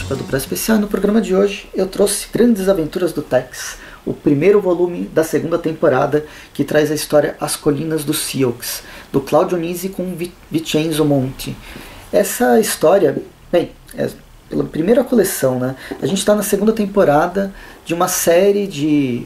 participar do Pré Especial. No programa de hoje eu trouxe Grandes Aventuras do Tex, o primeiro volume da segunda temporada, que traz a história As Colinas dos Sioux, do Claudio Nisi com Vincenzo Monti. Essa história, bem, é pela primeira coleção, né? A gente está na segunda temporada de uma série de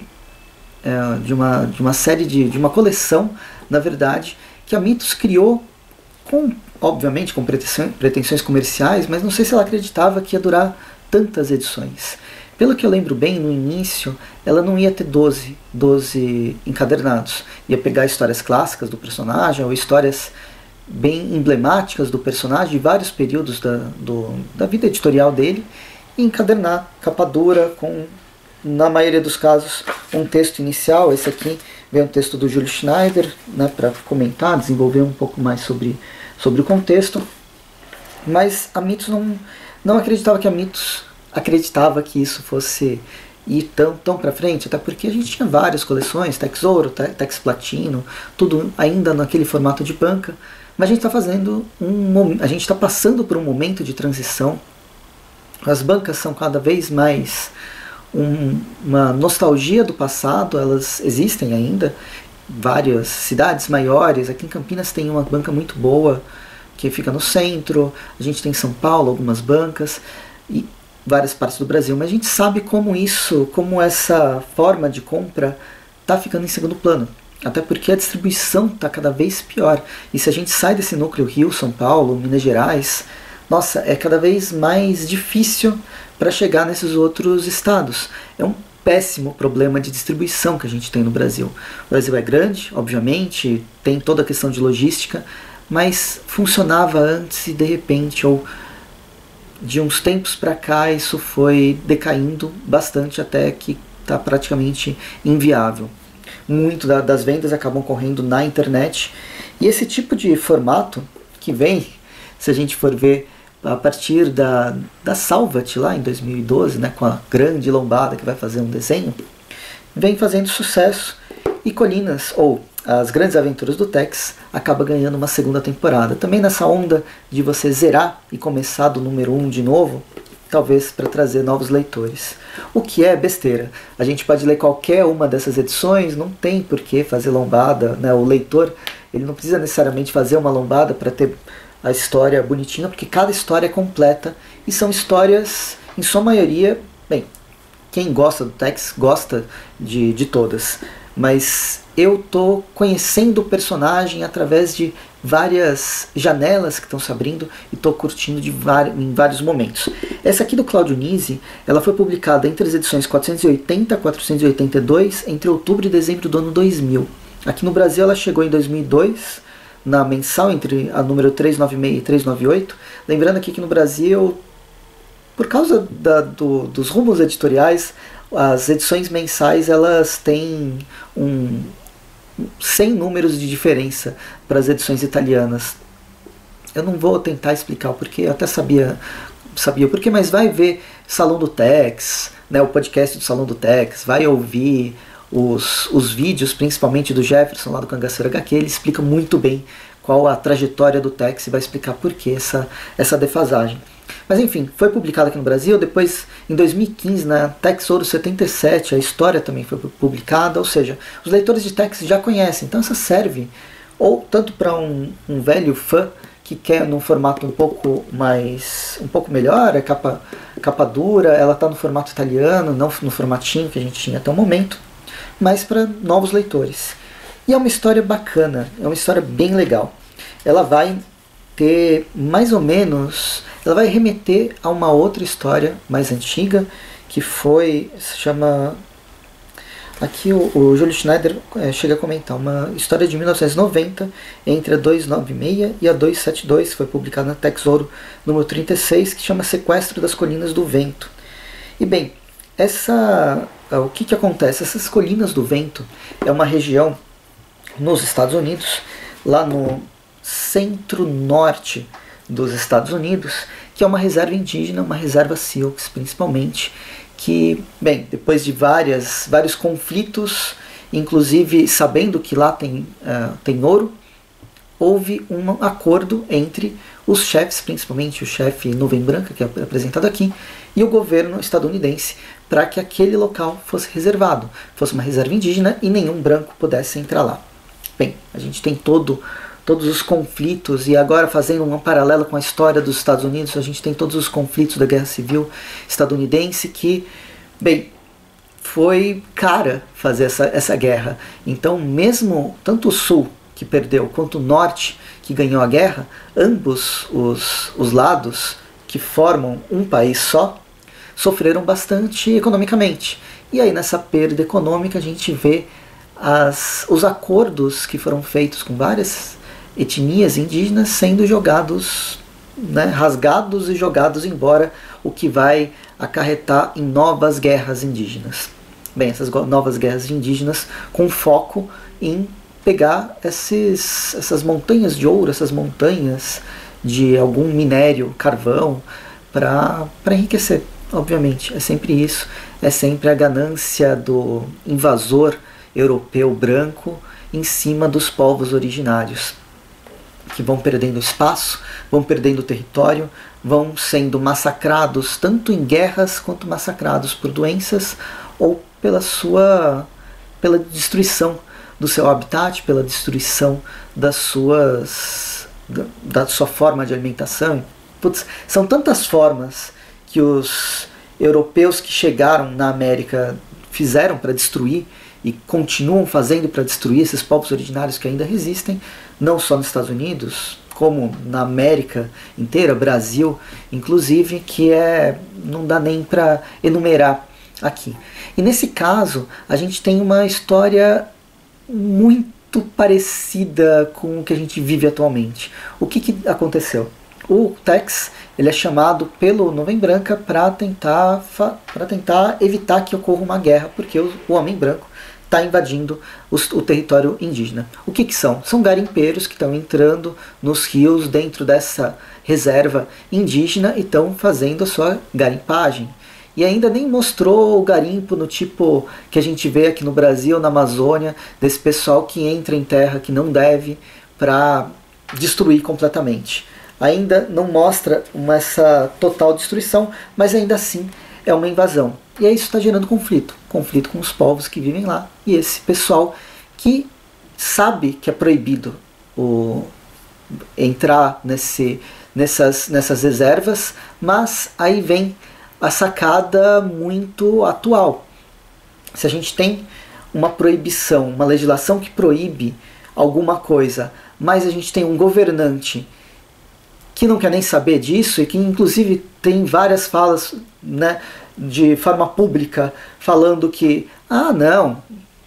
uma coleção, na verdade, que a Mythos criou obviamente com pretensões comerciais, mas não sei se ela acreditava que ia durar tantas edições. Pelo que eu lembro bem, no início, ela não ia ter 12 encadernados. Ia pegar histórias clássicas do personagem, ou histórias bem emblemáticas do personagem, de vários períodos da vida editorial dele, e encadernar, capa dura, com, na maioria dos casos, um texto inicial. Esse aqui vem um texto do Júlio Schneider, né, para comentar, desenvolver um pouco mais sobre o contexto. Mas a Mythos não acreditava que a Mythos acreditava que isso fosse ir tão para frente, até porque a gente tinha várias coleções, Tex Ouro, Tex Platino, tudo ainda naquele formato de banca, mas a gente está passando por um momento de transição. As bancas são cada vez mais uma nostalgia do passado, elas existem ainda, várias cidades maiores. Aqui em Campinas tem uma banca muito boa que fica no centro, a gente tem em São Paulo algumas bancas e várias partes do Brasil, mas a gente sabe como essa forma de compra está ficando em segundo plano, até porque a distribuição está cada vez pior. E se a gente sai desse núcleo Rio, São Paulo, Minas Gerais, nossa, é cada vez mais difícil para chegar nesses outros estados. É um péssimo problema de distribuição que a gente tem no Brasil. O Brasil é grande, obviamente, tem toda a questão de logística, mas funcionava antes e de repente, ou de uns tempos para cá, isso foi decaindo bastante até que está praticamente inviável. Muito das vendas acabam correndo na internet, e esse tipo de formato que vem, se a gente for ver a partir da Salvat lá em 2012, né, com a grande lombada que vai fazer um desenho, vem fazendo sucesso, e Colinas, ou As Grandes Aventuras do Tex, acaba ganhando uma segunda temporada. Também nessa onda de você zerar e começar do número 1 de novo, talvez para trazer novos leitores. O que é besteira. A gente pode ler qualquer uma dessas edições, não tem por que fazer lombada, né? O leitor ele não precisa necessariamente fazer uma lombada para ter a história bonitinha, porque cada história é completa, e são histórias, em sua maioria, bem, quem gosta do Tex gosta de todas, mas eu estou conhecendo o personagem através de várias janelas que estão se abrindo e estou curtindo em vários momentos. Essa aqui do Claudio Nisi, ela foi publicada entre as edições 480 e 482, entre outubro e dezembro do ano 2000. Aqui no Brasil ela chegou em 2002, na mensal entre a número 396 e 398. Lembrando aqui que no Brasil, por causa dos rumos editoriais, as edições mensais elas têm 100 números de diferença para as edições italianas. Eu não vou tentar explicar o porquê, eu até sabia o porquê, mas vai ver Salão do Tex, né, o podcast do Salão do Tex, vai ouvir os vídeos, principalmente do Jefferson lá do Cangaceiro HQ, ele explica muito bem qual a trajetória do Tex e vai explicar por que essa defasagem. Mas enfim, foi publicado aqui no Brasil. Depois, em 2015, na Tex Ouro 77, a história também foi publicada, ou seja, os leitores de Tex já conhecem, então essa serve ou tanto para um velho fã que quer num formato um pouco melhor, é capa dura, ela está no formato italiano, não no formatinho que a gente tinha até o momento, mas para novos leitores. E é uma história bacana, é uma história bem legal. Ela vai ter mais ou menos, ela vai remeter a uma outra história mais antiga, que se chama, aqui o Júlio Schneider chega a comentar, uma história de 1990, entre a 296 e a 272, que foi publicada na Tex Ouro número 36, que chama Sequestro das Colinas do Vento. E bem, o que acontece? Essas Colinas do Vento é uma região nos Estados Unidos, lá no centro-norte dos Estados Unidos, que é uma reserva indígena, uma reserva Sioux principalmente, que, bem, depois de vários conflitos, inclusive sabendo que lá tem ouro, houve um acordo entre os chefes, principalmente o chefe Nuvem Branca, que é apresentado aqui, e o governo estadunidense, para que aquele local fosse reservado, fosse uma reserva indígena e nenhum branco pudesse entrar lá. Bem, a gente tem todos os conflitos, e agora fazendo um paralelo com a história dos Estados Unidos, a gente tem todos os conflitos da Guerra Civil estadunidense que, bem, foi cara fazer essa guerra. Então, mesmo tanto o Sul, que perdeu, quanto o Norte, que ganhou a guerra, ambos os lados que formam um país só, sofreram bastante economicamente. E aí, nessa perda econômica, a gente vê os acordos que foram feitos com várias etnias indígenas sendo jogados, né, rasgados e jogados embora, o que vai acarretar em novas guerras indígenas. Bem, essas novas guerras indígenas com foco em pegar essas montanhas de ouro, essas montanhas de algum minério, carvão, para enriquecer, obviamente. É sempre isso, é sempre a ganância do invasor europeu branco em cima dos povos originários, que vão perdendo espaço, vão perdendo território, vão sendo massacrados tanto em guerras quanto massacrados por doenças ou pela destruição do seu habitat, pela destruição da sua forma de alimentação. Putz, são tantas formas que os europeus que chegaram na América fizeram para destruir e continuam fazendo para destruir esses povos originários que ainda resistem, não só nos Estados Unidos, como na América inteira, Brasil, inclusive, que não dá nem para enumerar aqui. E nesse caso, a gente tem uma história muito parecida com o que a gente vive atualmente. O que aconteceu? O Tex, ele é chamado pelo Nuvem Branca para tentar evitar que ocorra uma guerra, porque o Homem Branco está invadindo o território indígena. O que são? São garimpeiros que estão entrando nos rios dentro dessa reserva indígena e estão fazendo a sua garimpagem. E ainda nem mostrou o garimpo no tipo que a gente vê aqui no Brasil, na Amazônia, desse pessoal que entra em terra que não deve para destruir completamente. Ainda não mostra essa total destruição, mas ainda assim é uma invasão. E aí isso está gerando conflito com os povos que vivem lá e esse pessoal que sabe que é proibido entrar nessas reservas, mas aí vem a sacada muito atual. Se a gente tem uma proibição, uma legislação que proíbe alguma coisa, mas a gente tem um governante que não quer nem saber disso e que inclusive tem várias falas, né, de forma pública falando que não,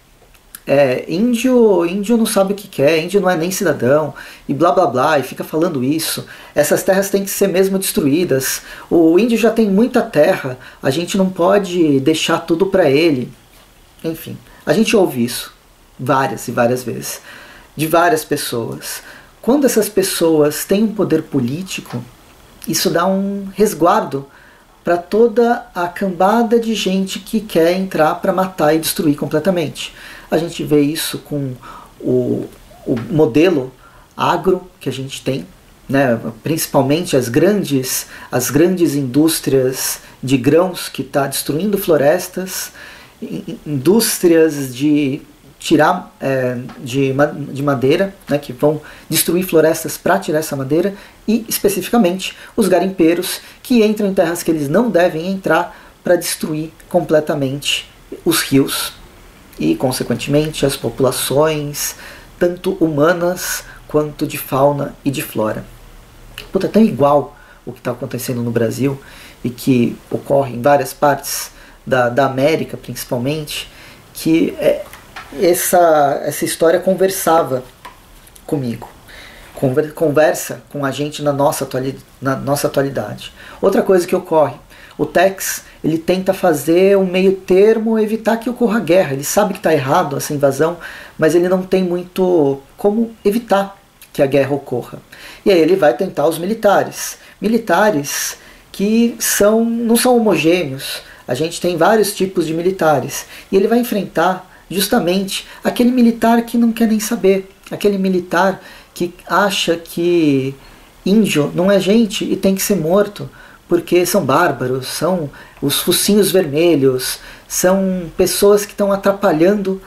índio não sabe o que quer, índio não é nem cidadão e blá blá blá, e fica falando isso, essas terras têm que ser mesmo destruídas, o índio já tem muita terra, a gente não pode deixar tudo para ele. Enfim, a gente ouve isso várias e várias vezes de várias pessoas. Quando essas pessoas têm um poder político, isso dá um resguardo para toda a cambada de gente que quer entrar para matar e destruir completamente. A gente vê isso com o modelo agro que a gente tem, né? Principalmente as grandes indústrias de grãos que estão destruindo florestas, indústrias de tirar de madeira, né, que vão destruir florestas para tirar essa madeira, e especificamente os garimpeiros que entram em terras que eles não devem entrar para destruir completamente os rios e, consequentemente, as populações, tanto humanas quanto de fauna e de flora. Puta, é tão igual o que está acontecendo no Brasil e que ocorre em várias partes da América, principalmente, que essa história conversava comigo, conversa com a gente na nossa atualidade. Outra coisa que ocorre, o Tex, ele tenta fazer um meio termo, evitar que ocorra guerra. Ele sabe que está errado essa invasão, mas ele não tem muito como evitar que a guerra ocorra. E aí ele vai tentar os militares que não são homogêneos. A gente tem vários tipos de militares, e ele vai enfrentar justamente aquele militar que não quer nem saber, aquele militar que acha que índio não é gente e tem que ser morto porque são bárbaros, são os focinhos vermelhos, são pessoas que estão atrapalhando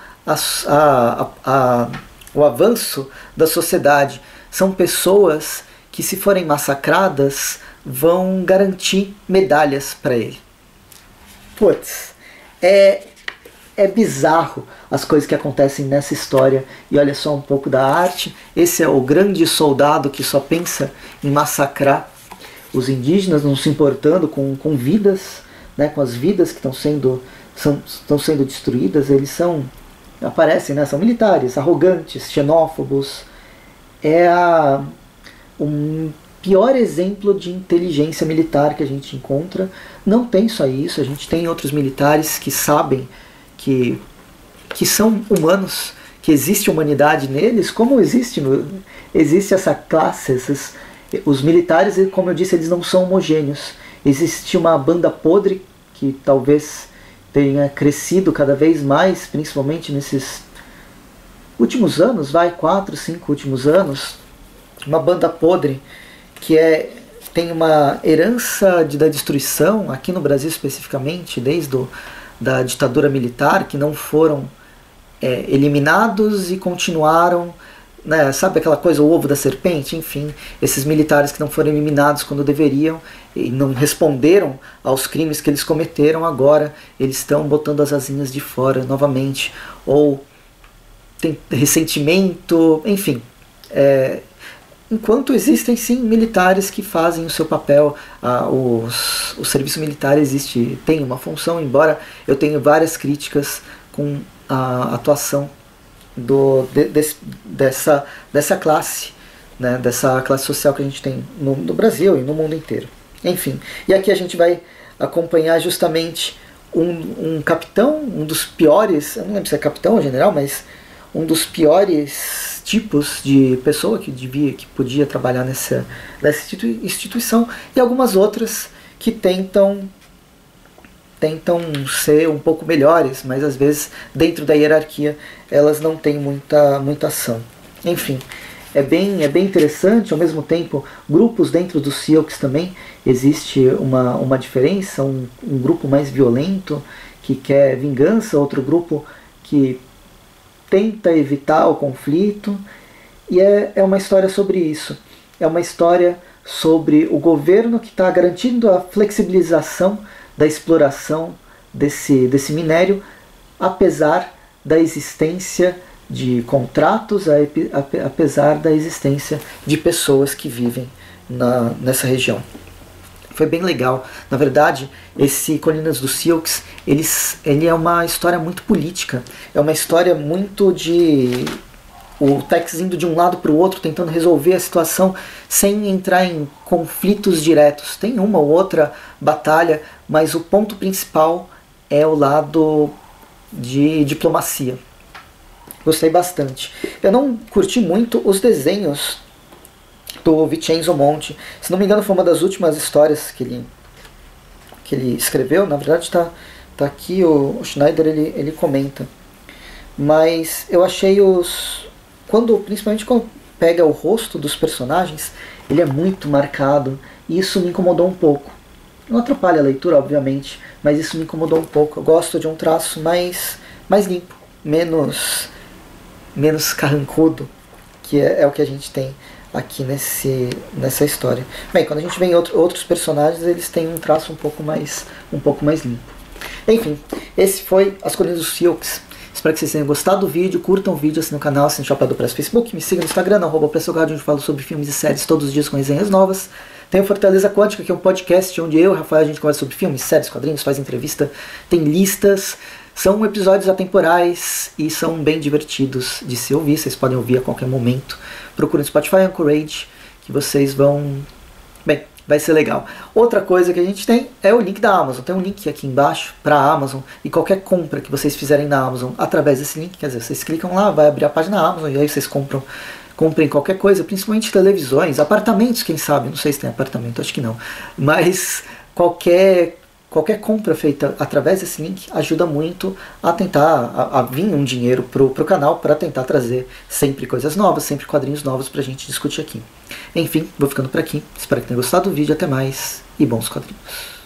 o avanço da sociedade, são pessoas que, se forem massacradas, vão garantir medalhas para ele. Putz, é bizarro as coisas que acontecem nessa história. E olha só um pouco da arte. Esse é o grande soldado que só pensa em massacrar os indígenas, não se importando com vidas, né, com as vidas que estão sendo destruídas. Eles aparecem, né, são militares, arrogantes, xenófobos. É um pior exemplo de inteligência militar que a gente encontra. Não tem só isso, a gente tem outros militares que sabem que são humanos, que existe humanidade neles, como existe essa classe, os militares, como eu disse, eles não são homogêneos. Existe uma banda podre que talvez tenha crescido cada vez mais, principalmente nesses últimos anos, 4, 5 últimos anos, uma banda podre que tem uma herança da destruição, aqui no Brasil especificamente, desde da ditadura militar, que não foram eliminados e continuaram, né, sabe aquela coisa, o ovo da serpente? Enfim, esses militares que não foram eliminados quando deveriam e não responderam aos crimes que eles cometeram, agora eles estão botando as asinhas de fora novamente, ou tem ressentimento, enfim. Enquanto existem sim militares que fazem o seu papel, o serviço militar tem uma função, embora eu tenha várias críticas com a atuação dessa classe, né, dessa classe social que a gente tem no Brasil e no mundo inteiro. Enfim, e aqui a gente vai acompanhar justamente um capitão, um dos piores, eu não lembro se é capitão ou general, mas um dos piores tipos de pessoa que podia trabalhar nessa instituição, e algumas outras que tentam ser um pouco melhores, mas às vezes dentro da hierarquia elas não têm muita ação. Enfim, é bem interessante. Ao mesmo tempo, grupos dentro dos Sioux também existe uma diferença, um grupo mais violento que quer vingança, outro grupo que tenta evitar o conflito, e é uma história sobre isso. É uma história sobre o governo que está garantindo a flexibilização da exploração desse minério, apesar da existência de contratos, apesar da existência de pessoas que vivem nessa região. Foi bem legal. Na verdade, esse Colinas dos Sioux, ele é uma história muito política. É uma história muito de o Tex indo de um lado para o outro, tentando resolver a situação sem entrar em conflitos diretos. Tem uma ou outra batalha, mas o ponto principal é o lado de diplomacia. Gostei bastante. Eu não curti muito os desenhos do Vincenzo Monti. Se não me engano, foi uma das últimas histórias que ele escreveu. Na verdade, tá aqui, o Schneider ele comenta. Mas eu achei principalmente quando pega o rosto dos personagens, ele é muito marcado, e isso me incomodou um pouco. Não atrapalha a leitura, obviamente, mas isso me incomodou um pouco. Eu gosto de um traço mais limpo, menos carrancudo, que é o que a gente tem aqui nessa história. Bem, quando a gente vê em outros personagens, eles têm um traço um pouco mais limpo. Enfim, esse foi As Colinas dos Sioux. Espero que vocês tenham gostado do vídeo, curtam o vídeo, assinem o canal, assinem o Chapa do Press Facebook, me sigam no Instagram, @PressoGuard, onde eu falo sobre filmes e séries todos os dias com resenhas novas. Tem o Fortaleza Quântica, que é um podcast onde eu e o Rafael a gente conversa sobre filmes, séries, quadrinhos, faz entrevista, tem listas. São episódios atemporais e são bem divertidos de se ouvir. Vocês podem ouvir a qualquer momento. Procurem no Spotify, Anchorage, que vocês vão... Bem, vai ser legal. Outra coisa que a gente tem é o link da Amazon. Tem um link aqui embaixo para a Amazon, e qualquer compra que vocês fizerem na Amazon através desse link, quer dizer, vocês clicam lá, vai abrir a página da Amazon, e aí vocês comprem qualquer coisa, principalmente televisões, apartamentos, quem sabe, não sei se tem apartamento, acho que não. Mas qualquer compra feita através desse link ajuda muito a tentar a vir um dinheiro pro canal, para tentar trazer sempre coisas novas, sempre quadrinhos novos pra gente discutir aqui. Enfim, vou ficando por aqui. Espero que tenham gostado do vídeo. Até mais e bons quadrinhos.